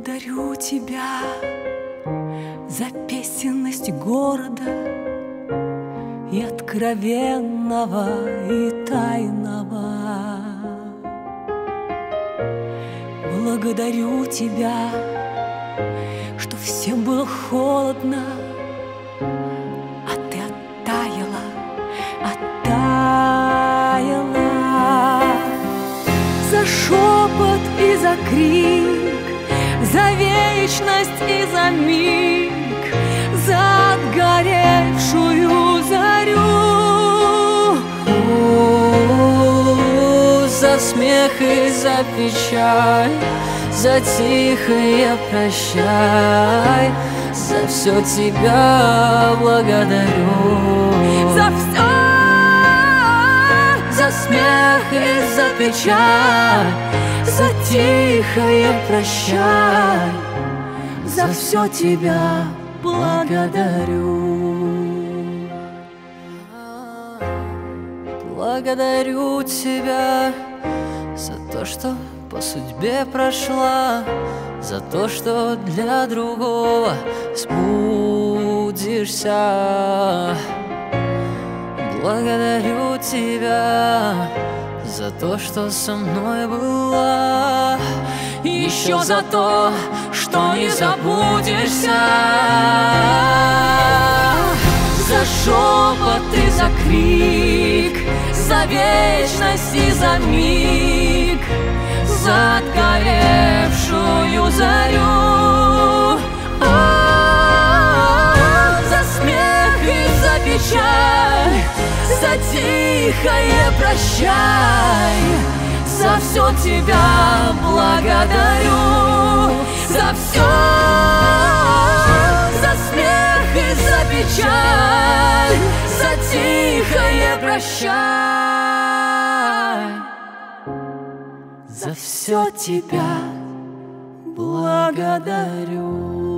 Благодарю тебя за песенность города и откровенного, и тайного. Благодарю тебя, что всем было холодно, а ты оттаяла, оттаяла. За шепот и за крик, за вечность и за миг, за отгоревшую зарю. За смех и за печаль, за тихое прощай, за все тебя благодарю. За все, за смех и за печаль, за тихое прощай, за все тебя благодарю. Благодарю тебя за то, что по судьбе прошла, за то, что для другого сбудешься. Благодарю тебя за то, что со мной была, еще за то, что не забудешься. За шепот и за крик, за вечность и за миг, за отгоревшую зарю. За смех и за печаль, за тихое прощай, за все тебя благодарю. За все, за смех и за печаль, за тихое прощай, за все тебя благодарю.